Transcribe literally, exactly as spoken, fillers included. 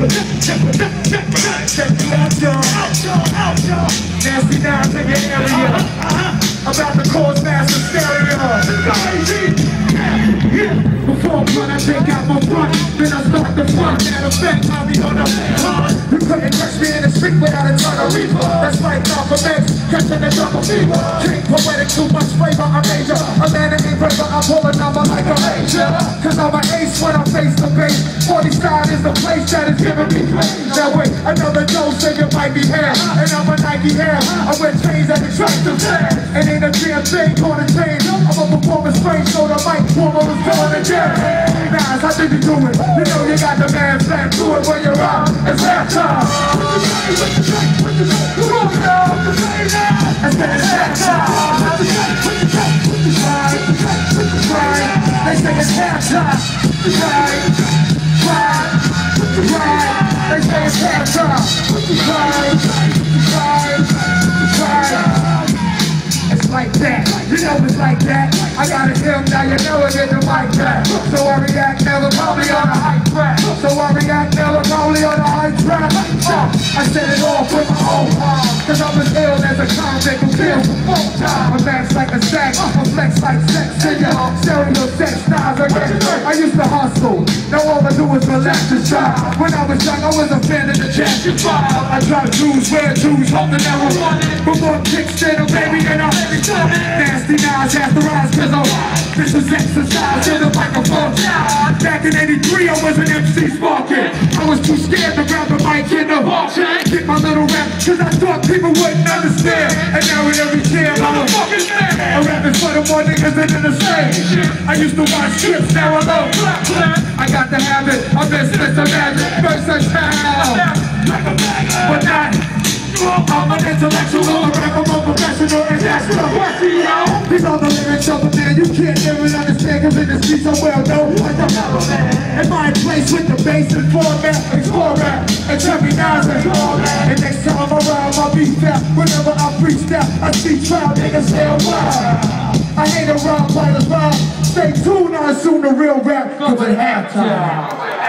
Check me out, y'all. Nasty Nines in your area. About to cause mass hysteria. Before when I take out my front, then I start the front. Matter of fact, I'll be on the front. You couldn't catch me in the street without a ton of reaper. That's like Malcolm X, catching the double fever. King poetic, too much flavor, I'm major. A man that ain't braver, I'm pulling number like a major. Cause I'm an ace when I face the base. forty side is the place that is giving me claim. Now wait, another dose say you might be here. And I'm a Nike hair, I wear chains that attract the fans. And ain't a damn thing gonna change. I'm a performance frame, so the mic warmer was going to jam. Hey guys, how did you do it? You know you got the man plan to it when you're out. It's halftime. Come on now, I said it's halftime. They say it's halftime. Right, right, right. They say it's halftime. Right, right, right. It's like that, you know it's like that. I got a him, now you know it in the mic back. So I react never probably on a hype track. So I react never probably on a hype track. Uh, I set it off with my own arm. Cause I'm as ill as a convict who kills for full time. I max like a sack, I flex like sex. In your stereo sex, knives again. I used to hustle, now all I do is relax and try. When I was young, I was a fan of the Jackson Five. I dropped Jews, wear Jews, hoping that was funny. But more kicks than a baby and I'm Nasty Nines has to rise cause I'm this is exercise in the microphone. Back in eighty-three I was an M C sparking. I was too scared to grab the mic in the hall. Get my little rap cause I thought people wouldn't understand. And now in every jam I'm a fucking man. I'm rapping for the more niggas than in the same. I used to watch strips, now I love clap clap. I got the habit of this, this, a magic. First I sound but not I'm an intellectual, a rapper, a professional, and that's the question, yo. These are the lyrics of a man you can't never understand. Cause in the streets I'm well known like the metal man. Am I in place with the bass and format? Explore rap, and Chevy Nines and all that. And next time around my beat out, whenever I freestyle, I see trial niggas say wow. I hate around, fight around. Stay tuned, I assume the real rap comes at halftime.